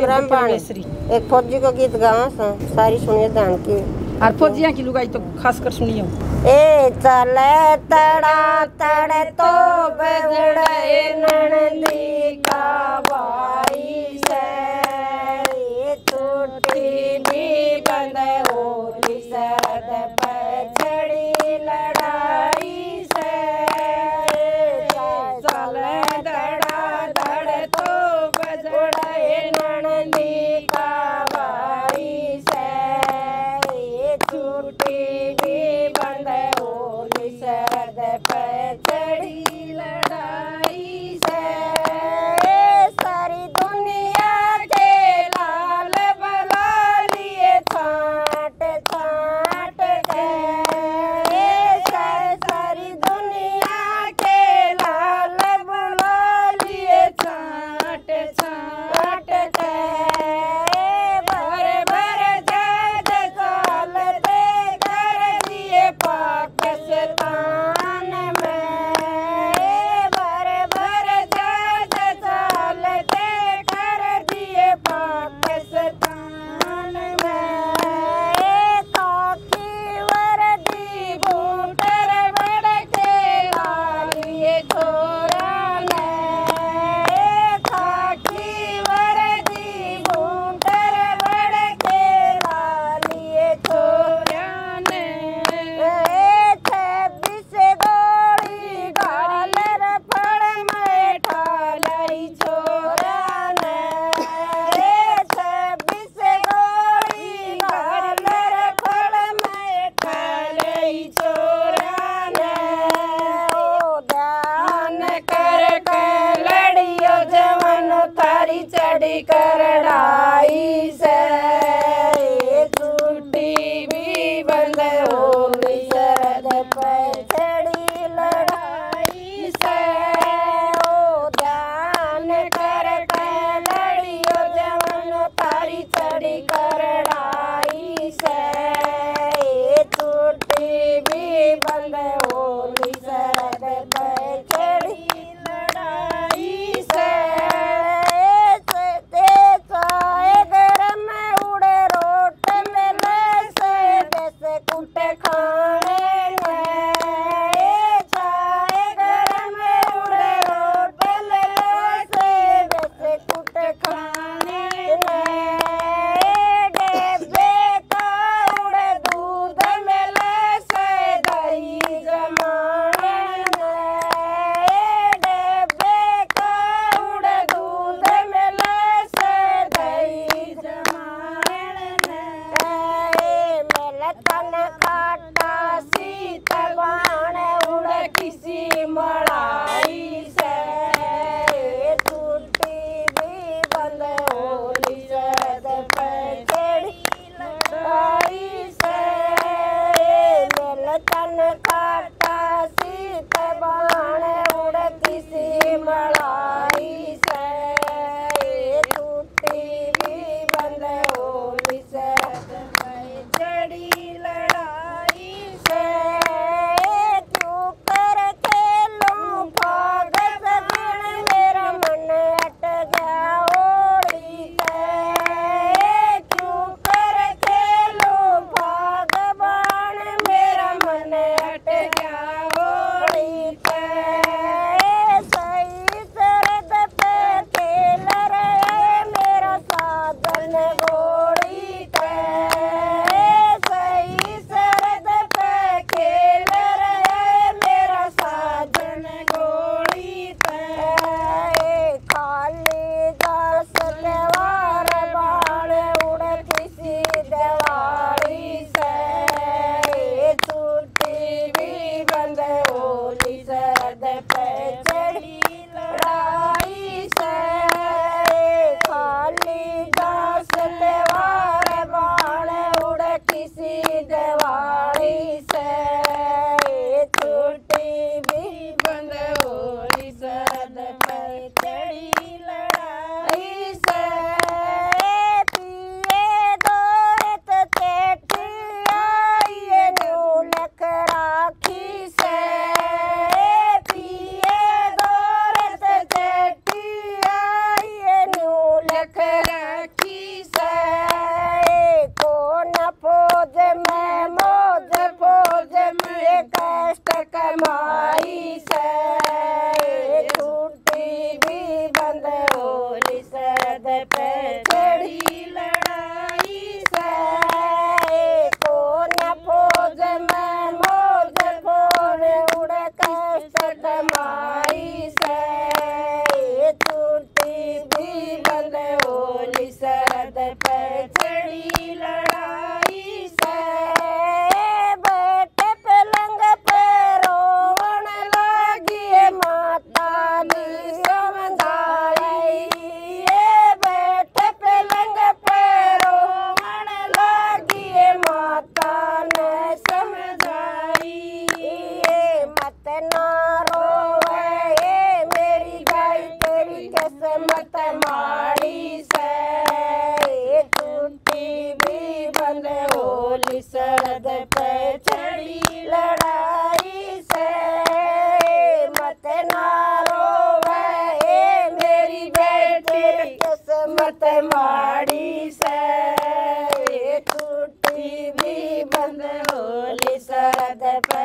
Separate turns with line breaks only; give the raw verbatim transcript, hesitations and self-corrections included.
परमेश्वरी। एक फौजी का गीत गावा सा, सारी सुनिए ध्यान की।
और फौजियां की लुगाई तो खास कर सुनियो।
ए चले तड़ा तड़ तो बजड़े ननदी का भाई से, टूटी भी बंद होली सरद पछड़ी लड़ाई से। चले तड़ा तड़ तो बजड़े ननदी का भाई से, छूटी भी बंद होली सरद पछड़ी लड़ाई से। सारी दुनिया के लाल बला लिए छाट छाट के, सारी दुनिया के लाल बला लिए छाट छाट के। भर भर जज साल दे कर दिए पाकिस्तान में, भर भर जज साल दे कर दिए पाकिस्तान में। खाकी वर्दी बूटर बड़ के लालिए छोरा ने, खाकी वर्दी बूटर बड़ के लालिए छोरा ने। छब्बीस गोली गाल रफड़ में ठालई छोरा ने, छब्बीस गोली गाल रफड़ में ठालई छोरा ने। ओ ध्यान कर के लड़ियो जवन तारी चढ़ी करड़ाई से, छूटी भी बंद होली सरद पछड़ी लड़ाई से। ओ ध्यान कर के लड़ियो जवन तारी चढ़ी करड़ाई से, छूटी भी बंद होली सरद पछड़ी लड़ाई से। गरम पे चढ़ी लड़ाई से कौन फौज में मौज फोड़े उड़ कष्ट कमाई से छुट्टी भी बंद होली सरहद पे चढ़ी लड़ाई से बैठे पलंग पे रोवन लगी माता नी समझाई बैठे पलंग पे रोवन लगी माता ने समझाई मत ना रोवे मेरी गाय तेरी किस्मत माड़ी से छुट्टी भी बंद होली सरहद पे चढ़ी लड़ाई से मत ना रोवे मेरी बेटी किस्मत माड़ी से छुट्टी भी बंद होली सरहद पे